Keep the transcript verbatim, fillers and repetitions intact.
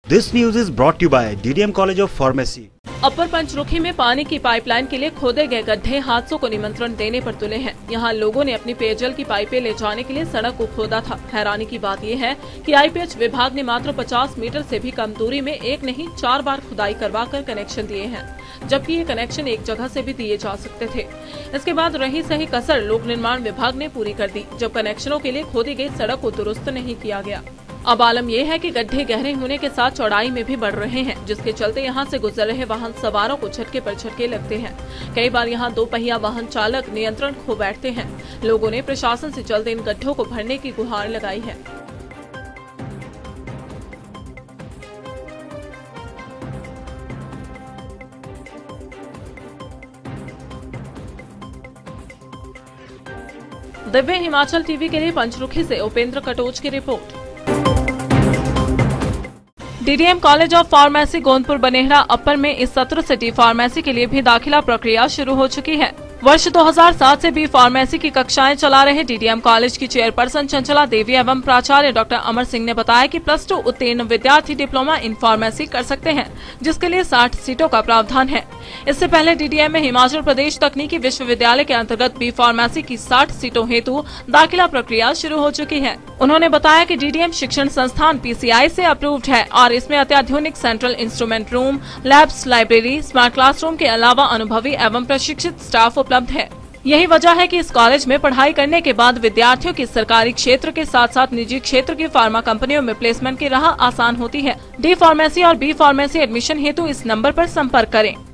This news is brought to you by D D M College of Pharmacy. अपर पंचरुखी में पानी की pipeline के लिए खोदे गए गड्ढे हादसों को निमंत्रण देने पर तुले हैं। यहाँ लोगों ने अपनी पेयजल की पाइपें ले जाने के लिए सड़क को खोदा था। हैरानी की बात यह है कि आई पी एच विभाग ने मात्र पचास मीटर से भी कम दूरी में एक नहीं चार बार खुदाई करवाकर कनेक्शन दिए हैं, जबकि ये कनेक्शन एक जगह से भी दिए जा सकते थे। इसके बाद रही सही कसर लोक निर्माण विभाग ने पूरी कर दी, जब कनेक्शनों के लिए खोदी गई सड़क को दुरुस्त नहीं किया गया। अब आलम यह है कि गड्ढे गहरे होने के साथ चौड़ाई में भी बढ़ रहे हैं, जिसके चलते यहां से गुजर रहे वाहन सवारों को झटके पर झटके लगते हैं। कई बार यहां दो पहिया वाहन चालक नियंत्रण खो बैठते हैं। लोगों ने प्रशासन से जल्द इन गड्ढों को भरने की गुहार लगाई है। दिव्य हिमाचल टीवी के लिए पंचरुखी से उपेंद्र कटोच की रिपोर्ट। D D M college of pharmacy Gondpur Banehra upper में इस सत्र से डी फार्मेसी के लिए भी दाखिला प्रक्रिया शुरू हो चुकी है। वर्ष दो हज़ार सात से बी फार्मेसी की कक्षाएं चला रहे डी डी एम कॉलेज की चेयरपर्सन चंचला देवी एवं प्राचार्य डॉक्टर अमर सिंह ने बताया कि प्लस टू उत्तीर्ण विद्यार्थी डिप्लोमा इन फार्मेसी कर सकते हैं, जिसके लिए साठ सीटों का प्रावधान है। इससे पहले डी डी एम में हिमाचल प्रदेश तकनीकी विश्वविद्यालय के अंतर्गत बी फार्मेसी की साठ सीटों हेतु दाखिला प्रक्रिया शुरू हो चुकी है। उन्होंने बताया कि डी डी एम शिक्षण संस्थान पी सी आई से अप्रूव्ड है और इसमें अत्याधुनिक central instrument room, labs, library, smart classroom के अलावा अनुभवी एवं प्रशिक्षित स्टाफ उपलब्ध है। यही वजह है कि इस कॉलेज में पढ़ाई करने के बाद विद्यार्थियों की सरकारी क्षेत्र के साथ साथ निजी क्षेत्र की फार्मा कंपनियों में प्लेसमेंट की राह आसान होती है। डी फार्मेसी और बी फार्मेसी एडमिशन हेतु इस नंबर पर संपर्क करें।